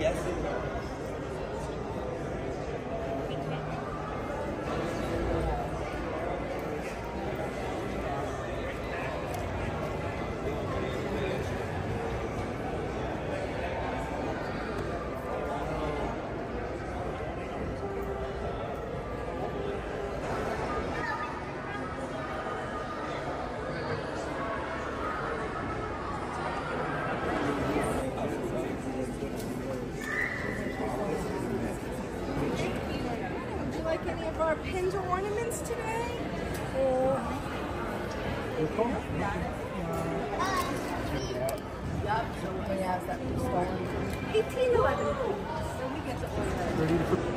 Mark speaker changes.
Speaker 1: Yes.
Speaker 2: Any of our pins or ornaments today?
Speaker 3: Yep, so we have that 1811. So we get to order.